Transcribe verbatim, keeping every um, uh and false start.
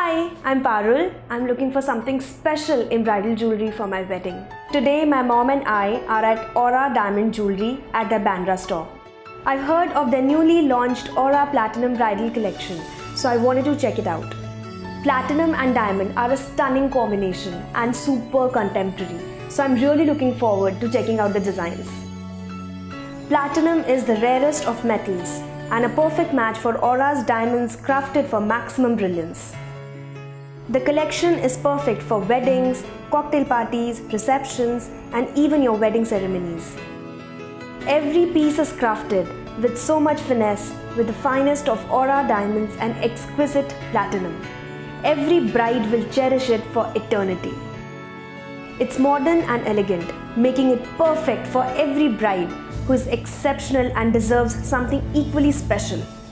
Hi, I'm Parul. I'm looking for something special in bridal jewelry for my wedding. Today, my mom and I are at ORRA Diamond Jewellery at their Bandra store. I've heard of their newly launched ORRA Platinum Bridal Collection, so I wanted to check it out. Platinum and diamond are a stunning combination and super contemporary, so I'm really looking forward to checking out the designs. Platinum is the rarest of metals and a perfect match for ORRA's diamonds crafted for maximum brilliance. The collection is perfect for weddings, cocktail parties, receptions, and even your wedding ceremonies. Every piece is crafted with so much finesse with the finest of ORRA diamonds and exquisite platinum. Every bride will cherish it for eternity. It's modern and elegant, making it perfect for every bride who is exceptional and deserves something equally special.